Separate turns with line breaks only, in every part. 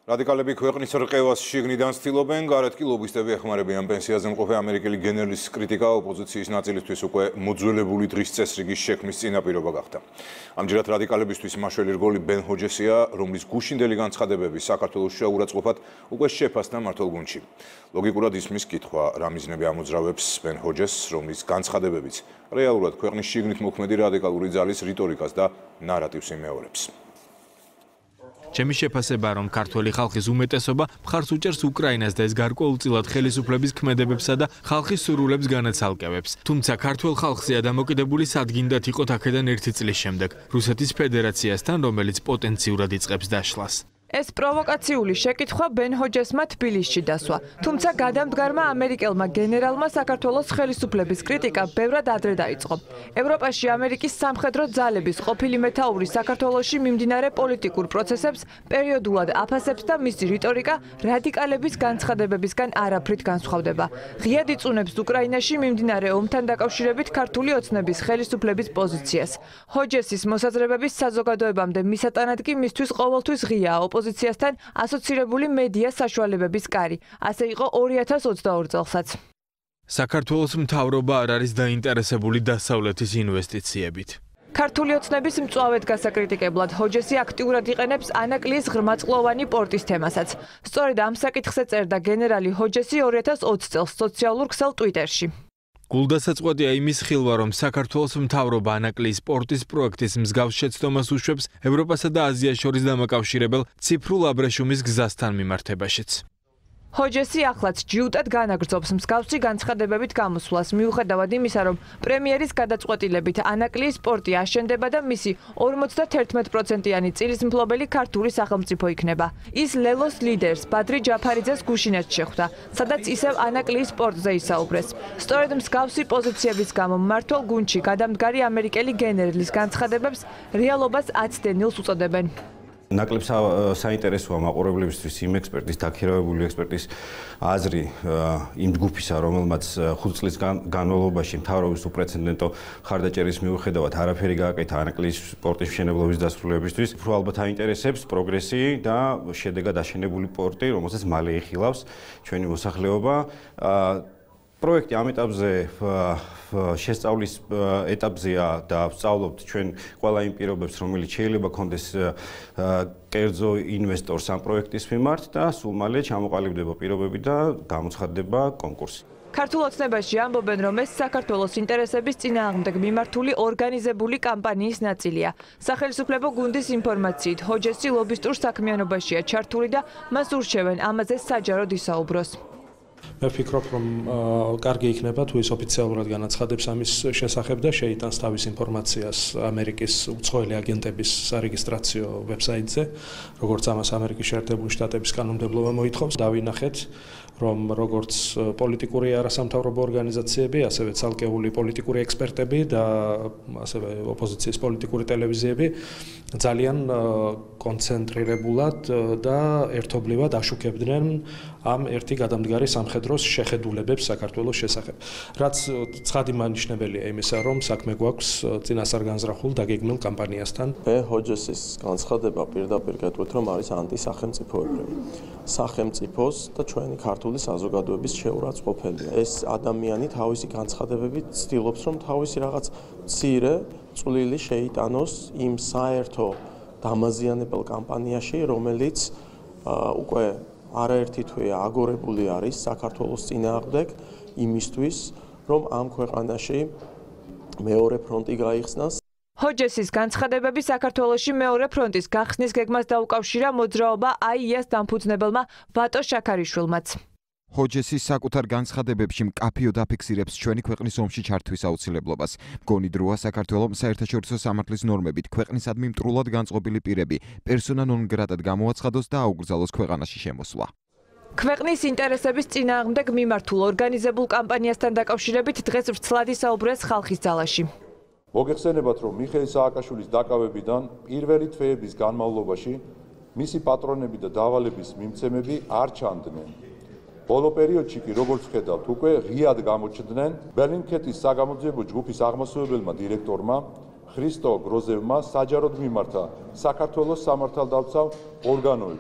რადიკალები ქვეყნის რყევას შიგნიდან ცდილობენ, გარეთ კი ლობისტები ეხმარებიან პენსიაზე მყოფი ამერიკელი გენერლის კრიტიკა ოპოზიციის ნაწილისთვის უკვე მოძველებული დღის წესრიგის შექმნის წინაპირობა გახდა. ამჯერად რადიკალებისთვის მაშველი რგოლი ბენ ჰოჯესია, რომლის გუშინდელი განცხადებები საქართველოს შეურაცხყოფად უკვე შეფასდა მმართველ გუნდში. ლოგიკურად ისმის კითხვა, რა მიზნები ამოძრავებს ბენ ჰოჯესს, რომლის განცხადებებიც რეალურად ქვეყნის შიგნით მოქმედი რადიკალური ძალის რიტორიკას და ნარატივს იმეორებს.
ჩემი შეფასება, რომ ქართველი ხალხის უმეტესობა მხარს უჭერს უკრაინას და ეს გარკვეულწილად ხელისუფლების ქმედებებსა და ხალხის სურვილებს განაცალკევებს. თუმცა ქართველ ხალხზეა დამოკიდებული სადგინდათ იყოთ აქედან 1 წლის შემდეგ რუსეთის ფედერაციასთან, რომელიც პოტენციურად იწყებს დაშლას.
ეს პროვოკაციული შეკითხვა ბენ ჰოჯესმა თბილისში დასვა. თუმცა გადამდგარმა ამერიკელმა გენერალმა საქართველოს ხელისუფლების კრიტიკა ბევრად ადრე დაიწყო. ევროპაში ამერიკის სამხედრო ძალების ყოფილი მეთაური საქართველოში მიმდინარე პოლიტიკურ პროცესებს პერიოდულად აფასებს და მისი რიტორიკა რადიკალების განცხადებებისგან არაფრით განსხვავდება. ღიად იწუნებს უკრაინაში მიმდინარე ომთან დაკავშირებით ქართული ოცნების ხელისუფლების პოზიციას. ჰოჯესის მოსაზრებების საზოგადოებამდე მისატანად კი მისთვის ყოველთვის ღიაა ოპოზიციასთან ასოცირებული მედია საშუალებების კარი. ასე იყო 2022 წელსაც.
საქართველოს მთავრობა არ არის დაინტერესებული დასავლეთის ინვესტიციებით.
ქართული ოცნების მწვავედ გასაკრიტიკებლად ჰოჯესი აქტიურად იყენებს ანაკლიის ღრმაწლოვანი პორტის თემასაც. სწორედ ამ საკითხზე წერდა გენერალი ჰოჯესი 2020 წელს სოციალურ ქსელ ტვიტერში.
გულდასაწყვეტია იმის ხილვა, რომ საქართველოს მთავრობა ანაკლიის პორტის პროექტის მსგავს შეცდომას უშვებს ევროპასა და აზიას შორის დამაკავშირებელ ციფრულ აბრეშუმის გზასთან მიმართებაშიც.
ჰოჯესი ახლაც ჯიუტად განაგრძობს მსგავსი განცხადებებით გამოსვლას, მიუხედავად იმისა, რომ პრემიერის გადაწყვეტილებით ანაკლიის პორტი აშენდება და მისი 51%-იანი წილისმფლობელი ქართული სახელმწიფო იქნება. ის ლელოს ლიდერს ბადრი ჯაფარიძეს გუშინეთს შეხვდა, სადაც ისევ ანაკლიის პორტზე ისაუბრეს. სწორედ მსგავსი პოზიციების გამო მმართველ გუნდში გადამდგარი ამერიკელი გენერლის განცხადებებს რეალობას აცდენილს უწოდებენ.
ნაკლებ საინტერესოა მაყურებლებისთვის იმ ექსპერტის, დაქირავებული ექსპერტის აზრი იმ ჯგუფისა, რომელმაც 5 წლის განმავლობაში მთავრობის უპრეცედენტო ხარდაჭერის მიუხედავად არაფერი გააკეთა ანაკლიის პორტის მშენებლობის დასრულებისთვის. უფრო ალბათ აინტერესებს პროგრესი და შედეგად აშენებული პორტი, რომელსაც მალე იხილავს ჩვენი მოსახლეობა. პროექტი ამ ეტაპზე შესწავლის ეტაპზეა და ვსწავლობთ ჩვენ ყველა იმ პირობებს, რომელიც შეიძლება კონდეს კერძო ინვესტორს ამ პროექტის მიმართ და სულ მალე ჩამოყალიბდება პირობები და გამოცხადდება კონკურსი.
ქართულ ოცნებაში ამბობენ, რომ ეს საქართველოს ინტერესების წინააღმდეგ მიმართული ორგანიზებული კამპანიის ნაწილია. სახელმწიფო გუნდის ინფორმაციით, ჰოჯესი ლობისტურ საქმიანობაშია ჩართული და მას ურჩევენ ამაზე საჯაროდ ისაუბროს.
მე ვფიქრობ, რომ კარგი იქნება თუ ის ოფიციალურად განაცხადებს ამის შესახებ და შეიტანს თავის ინფორმაციას ამერიკის უცხოელი აგენტების სარეგისტრაციო ვებსაიტზე, როგორც ამას ამერიკის შეერთებული შტატების კანონმდებლობა მოითხოვს. დავინახეთ, რომ როგორც პოლიტიკური არასამთავრობო ორგანიზაციები, ასევე ცალკეული პოლიტიკური ექსპერტები და ასევე ოპოზიციის პოლიტიკური ტელევიზიები ძალიან კონცენტრირებულად და ერთობლივად აშუქებდნენ ამ ერთი გადამდგარი სამხედროს შეხედულებებს საქართველოს შესახებ. რაც ცხადი მანიშნებელია იმისა, რომ საქმე გვაქვს წინასწარ განზრახულ დაგეგმილ კამპანიასთან.
ჰოჯესის განცხადება პირდაპირ გეტყვით, რომ არის ანტისახელმწიფოებრივი. სახელმწიფოს და ჩვენი ქართული საზოგადოების შეურაცხყოფელია. ეს ადამიანი თავისი განცხადებებით ცდილობს, რომ თავისი რაღაც მცირე წვლილი შეიტანოს იმ საერთო დამაზიანებელ კამპანიაში, რომელიც უკვე არაერთი თვეა აგორებული არის საქართველოს წინააღმდეგ იმისთვის, რომ ამ ქვეყანაში მეორე ფრონტი გაიხსნას.
ჰოჯესის განცხადებები საქართველოში მეორე ფრონტის გახსნის გეგმას დაუკავშირა მოძრაობა აიას დამფუძნებელმა ვატო შაქარიშვილმაც.
ჰოჯესის საკუთარ განცხადებებში მკაფიოდ აფიქსირებს ჩვენი ქვეყნის ომში ჩართვის აუცილებლობას. მგონი დროა საქართველოს საერთაშორისო სამართლის ნორმებით ქვეყნისადმი მტრულად განწყობილი პირები პერსონა ნონ გრატად გამოაცხადოს და აუგრძალოს ქვეყანაში შემოსვლა.
ქვეყნის ინტერესების წინააღმდეგ მიმართულ ორგანიზებულ კამპანიასთან დაკავშირებით დღეს ვრცლად ისაუბრეს ხალხის ძალაში.
მოგეხსენებათ, რომ მიხეილ სააკაშვილის დაკავებიდან პირველი თვეების განმავლობაში მისი პატრონები და დავალების მიმცემები არ ჩანდნენ. ბოლო პერიოდში კი როგორც ხედავთ, უკვე ღიად გამოჩნდნენ ბელინქეთის საგამოძიებო ჯგუფის აღმასრულებელმა დირექტორმა ხრისტო გროზევმა საჯაროდ მიმართა საქართველოს სამართალდამცავ ორგანოებს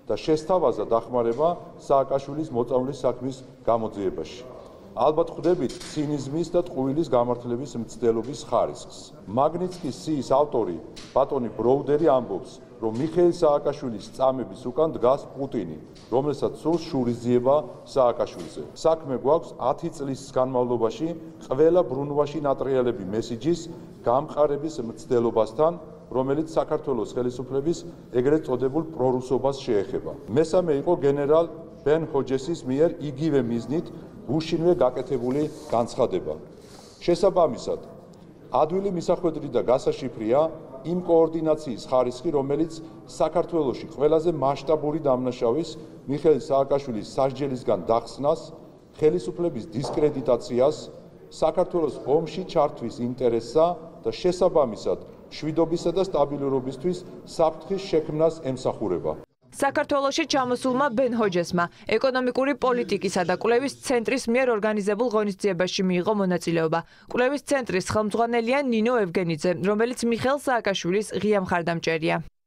და შესთავაზა დახმარება სააკაშვილის მოწამვლის საქმის გამოძიებაში. ალბათ ხვდებით ცინიზმის და ტყუილის გამართლების მცდელობის ხარისხს. მაგნიცკის სიის ავტორი ბატონი ბროუდერი ამბობს, რომ მიხეილ სააკაშვილის წამების უკან დგას პუტინი, რომელსაც სურს შურისძიება სააკაშვილზე. საქმე გვაქვს 10 წლის განმავლობაში ყველა ბრუნვაში ნატრიალები მესიჯის გამყარების მცდელობასთან, რომელიც საქართველოს ხელისუფლების ეგრეთ წოდებულ პრორუსობას შეეხება. მესამე იყო გენერალ ბენ ჰოჯესის მიერ იგივე მიზნით გუშინვე გაკეთებული განცხადება. შესაბამისად, ადვილი მისახვედრი და გასაშიფრია იმ კოორდინაციის ხარისხი, რომელიც საქართველოში ყველაზე მასშტაბური დამნაშავის მიხეილ სააკაშვილის სასჯელისგან დახსნას, ხელისუფლების დისკრედიტაციას, საქართველოს ომში ჩართვის ინტერესსა და შესაბამისად შვიდობისა და სტაბილურობისთვის საფრთხის შექმნას ემსახურება.
საქართველოში ჩამოსულმა ბენ ჰოჯესმა ეკონომიკური პოლიტიკისა და კვლევის ცენტრის მიერ ორგანიზებულ ღონისძიებაში მიიღო მონაწილეობა. კვლევის ცენტრის ხელმძღვანელია ნინო ევგენიძე, რომელიც მიხეილ სააკაშვილის ღია მხარდამჭერია.